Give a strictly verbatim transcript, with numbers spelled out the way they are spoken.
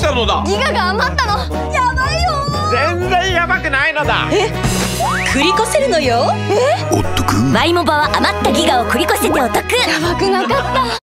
したのだ。 ギガが余ったの。やばいよ。 全然やばくないのだ。 え、繰り越せるのよ。 おっとく。 ワイモバは余ったギガを繰り越せてお得。 やばくなかった。